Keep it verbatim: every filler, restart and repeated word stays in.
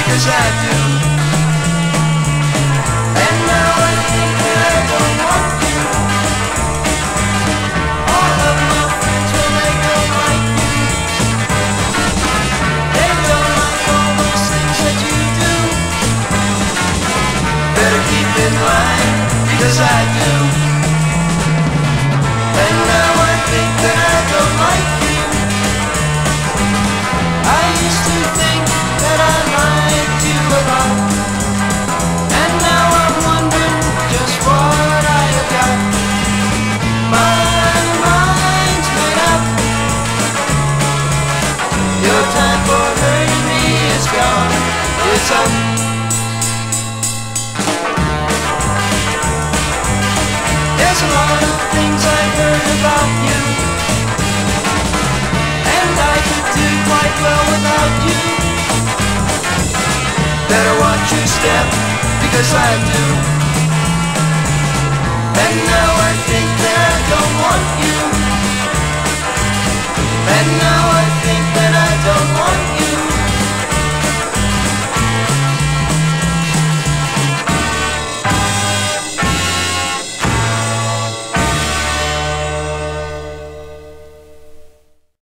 because I do. And now I think that I don't want you. All of my friends, well, they don't like you. They don't like all those things that you do. Better keep in line, because I do. And now I think that I don't like you. I used to think that I liked you a lot, and now I'm wondering just what I have got. My mind's made up. Your time for hurting me is gone. It's up. There's a lot of things I've heard about you, and I could do quite well without you. Better watch your step, because I do.